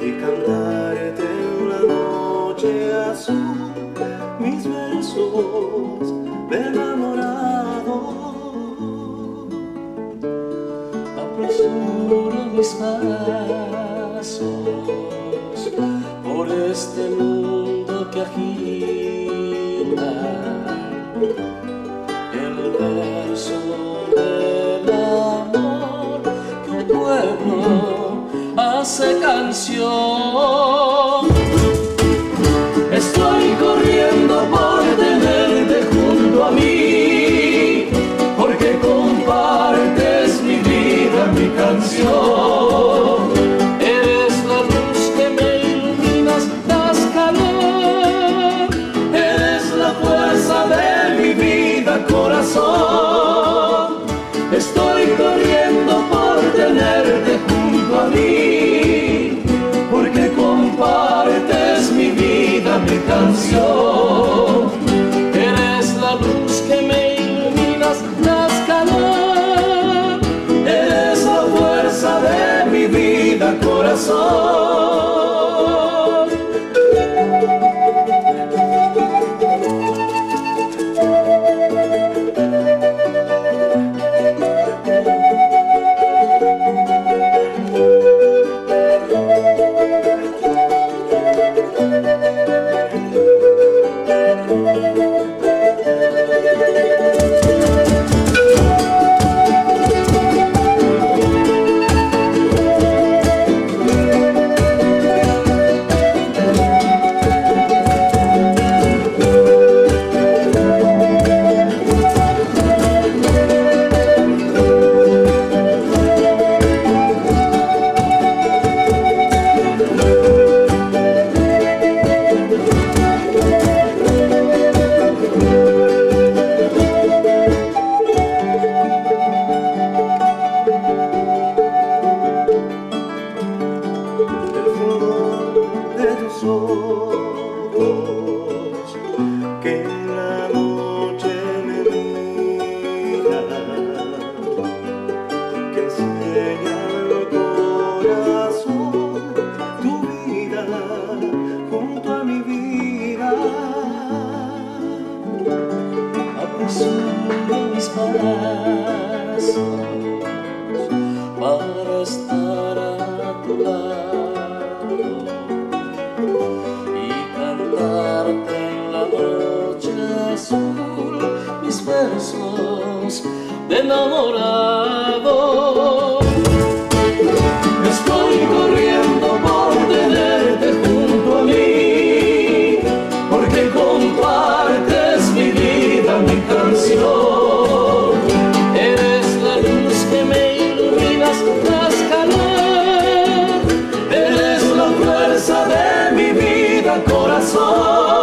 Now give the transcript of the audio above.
y cantarte en la noche azul mis versos de enamorado. Apresuro mis pasos por este mundo que agita el verso del amor que un pueblo hace canción. Estoy corriendo por tenerte junto a mí, porque compartes mi vida, mi canción. Eres la luz que me iluminas, das calor. Eres la fuerza de mi vida, corazón. Estoy corriendo por tenerte junto a mí, porque compartes mi vida, mi canción. Eres la luz que me iluminas, das calor. Eres la fuerza de mi vida, corazón. Que en la noche me miran, que enseñan al corazón tu vida junto a mi vida. Apresuro mis pasos para estar a tu lado y cantarte en la noche azul mis versos de enamorado. Estoy corriendo por tenerte junto a mí, porque compartes mi vida, mi canción. Eres la luz que me iluminas, das calor. Eres la fuerza de mi vida, corazón.